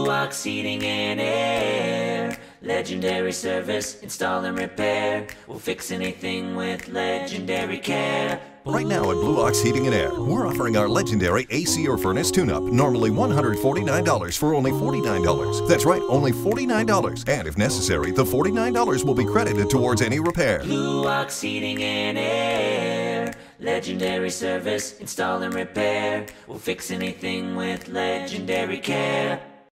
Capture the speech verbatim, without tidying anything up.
Blue Ox Heating and Air. Legendary service, install and repair. We'll fix anything with legendary care. Right now at Blue Ox Heating and Air, we're offering our legendary A C or furnace tune-up, normally one hundred forty-nine dollars for only forty-nine dollars. That's right, only forty-nine dollars. And if necessary, the forty-nine dollars will be credited towards any repair. Blue Ox Heating and Air. Legendary service, install and repair. We'll fix anything with legendary care.